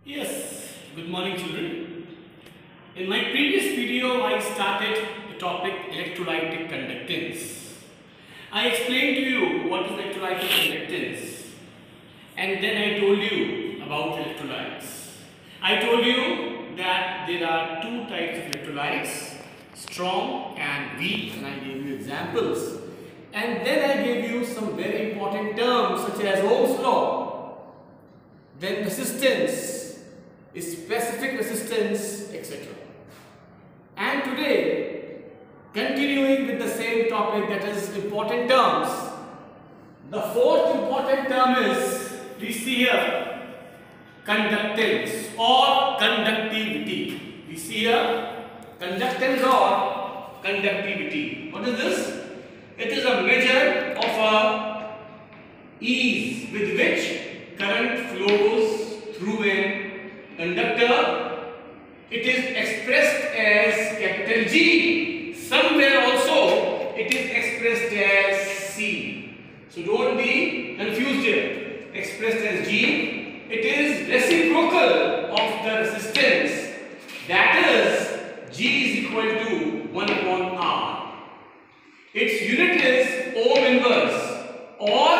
Yes, good morning children. In my previous video I started the topic electrolytic conductance. I explained to you what is electrolytic conductance and then I told you about electrolytes. I told you that there are two types of electrolytes, strong and weak, and I gave you examples. And then I gave you some very important terms such as Ohm's law, then resistance, specific resistance, etc. And today, continuing with the same topic, that is important terms. The fourth important term is, please see here, conductance or conductivity. We see here, conductance or conductivity. What is this? It is a measure of a ease with which current flows through an conductor. It is expressed as capital G. Somewhere also it is expressed as C. So don't be confused here. Expressed as G. It is reciprocal of the resistance. That is G is equal to 1 upon R. Its unit is Ohm inverse or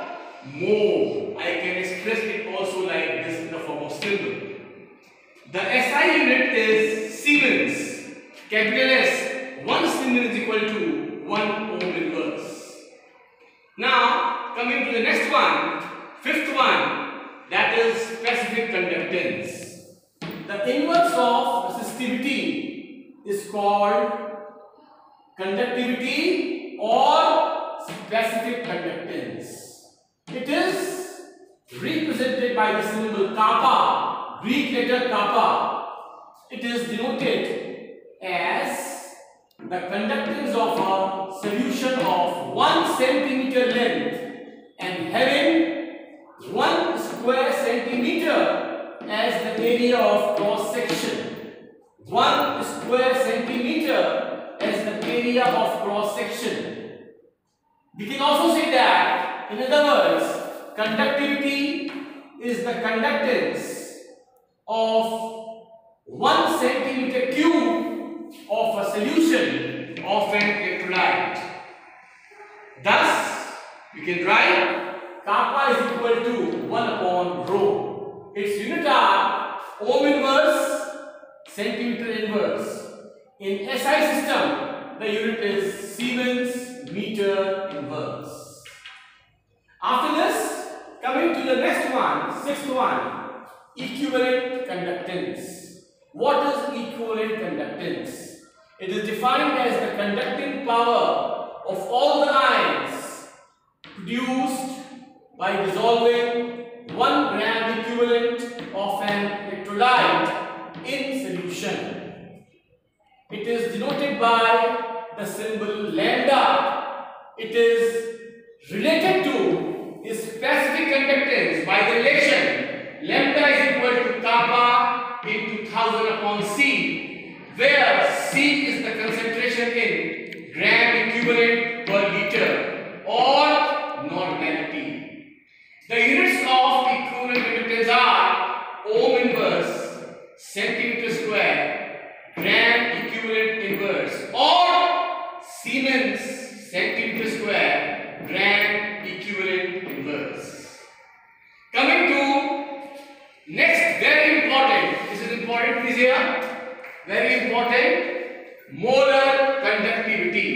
mho. I can express it also like this in the form of symbol. The SI unit is Siemens. Capital S. 1 Siemens is equal to 1 Ohm inverse. Now coming to the next one, fifth one, that is specific conductance. The inverse of resistivity is called conductivity or specific conductance. It is represented by the symbol kappa, Greek letter kappa. It is denoted as the conductance of a solution of 1 centimeter length and having 1 square centimeter as the area of cross section. 1 square centimeter as the area of cross section. We can also say that, in other words, conductivity is the conductance of 1 centimeter cube of a solution of an electrolyte. Thus, we can write kappa is equal to 1 upon rho. Its unit are Ohm inverse, centimeter inverse. In SI system, the unit is Siemens meter inverse. After this, coming to the next one, sixth one, equivalent conductance. What is equivalent conductance? It is defined as the conducting power of all the ions produced by dissolving 1 gram equivalent of an electrolyte in solution. It is denoted by the symbol lambda. It is related to a specific conductance by the relation lambda is equal to kappa into 1000 upon C, where C is the concentration in gram equivalent per liter or normality. The units of equivalent conductance are Ohm inverse, centimeter square, gram equivalent inverse, or Siemens centimeter square, gram equivalent inverse. Coming to next, very important, this is important, please here, very important, molar conductivity.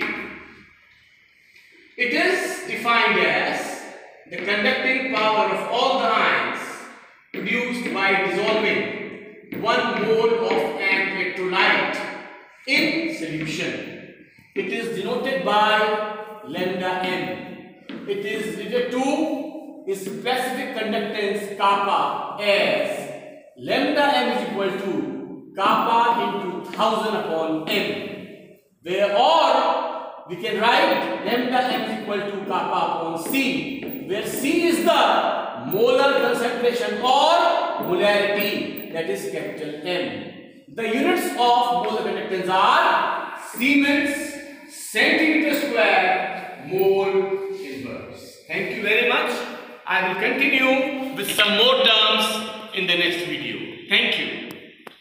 It is defined as the conducting power of all the ions produced by dissolving 1 mole of an electrolyte in solution. It is denoted by lambda m. It is related to a specific conductance kappa as lambda m is equal to kappa into 1000 upon m, where or we can write lambda m is equal to kappa upon C, where C is the molar concentration or molarity, that is capital M. The units of molar conductance are Siemens centimeter square mole inverse. Thank you very much. I will continue with some more terms in the next video.